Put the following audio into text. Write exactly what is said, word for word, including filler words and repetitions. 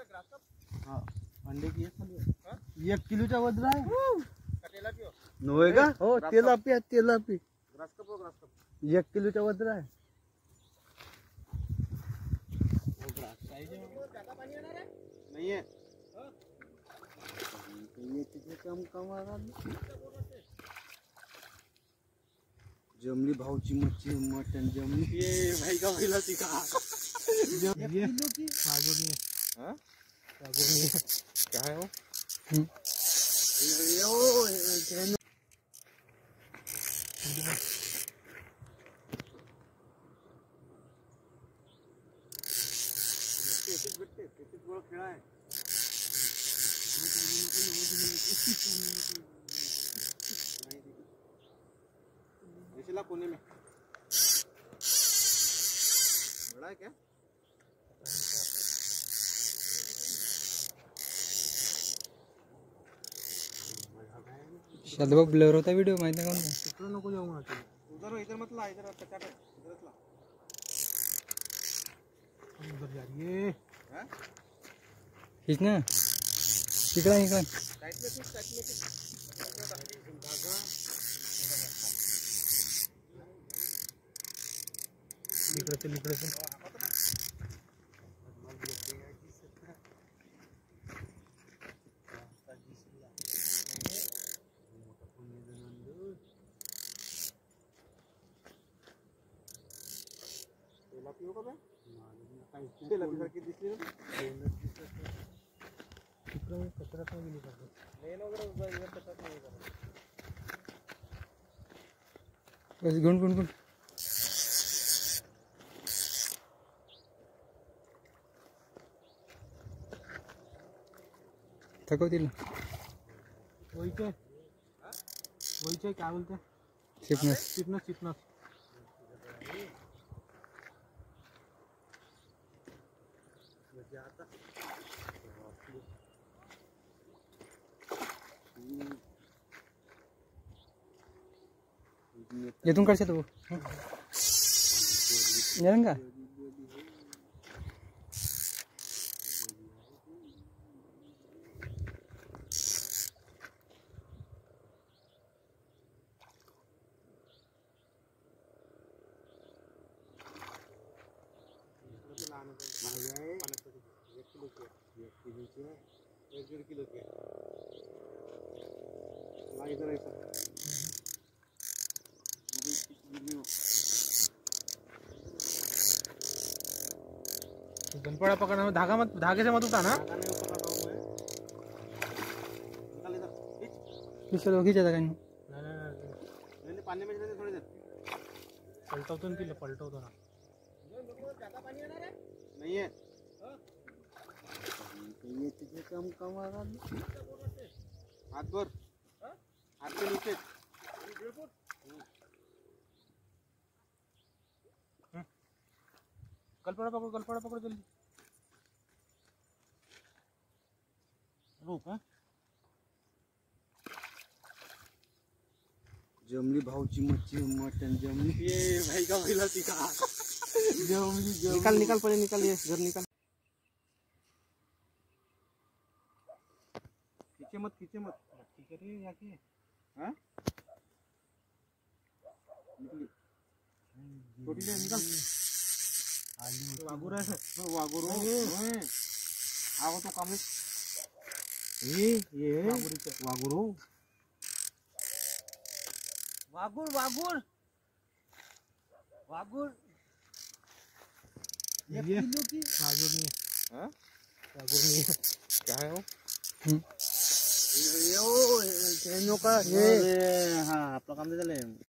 हाँ अंडे की एक किलोचा वजन आहे नव्हे का हो तेलापिया तेलापी एक किलोचा वजन आहे नहीं है ये कितने कम कम आ रहा जमली भावची मच्छी मटन जमली ये भाई का पहिला सिखा ये सागुनी है हाँ सागुनी है क्या है वो यो कैसे बैठे कैसे गोल खेला है ऐसे ला कोने में बड़ा है क्या शायद वो ब्लर होता वीडियो माहिती है कौन इतना नको जाऊंगा उधर इधर मत ला इधर कच्चा कर इधर ला उधर जा रही है हैं खींचना इकड़ा इकड़ा साइड में कुछ साइड में कुछ धागा इकडे चल इकडे चल तेलापिया का बे तेलापिया सारखी दिसली ना इकडे कचरा काय गेली करतो लेन वगैरे इधर कचरा नाही करत बस गुण गुण गुण थकवतील वहीचे वहीचे क्या बोलते चिपनस चिपनस चिपनस येथून काढशील तू येणार का एक डेढ़ किलो के इधर गनपड़ा पकड़ना में धागा मत धागे से मत उठाना चलो खींचा था कहीं नहीं पानी में थोड़ी देर पलटवतो ना तिला पलटवतो ना नहीं है ये कितने कम कम आ रहा हाथ पर हाथ के नीचे कलपड़ा पकड़ो कलपड़ा पकड़ो जल्दी रोक जमली भावची मच्छी मटन जमली ये भाई का पहिला सिखा जमली निकाल निकाल पड़े निकाल ये घर निकाल खींचे मत खींचे मत ठीक है रे याके हाँ निकली छोटी ले निकाल वागुर है वागुर आओ तो काम ये ये वागुर वागुर वागुर वागुर ये किलो की वागुर नहीं है हाँ वागुर नहीं है क्या है वो ये ओ का ये हाँ आपका काम दे चले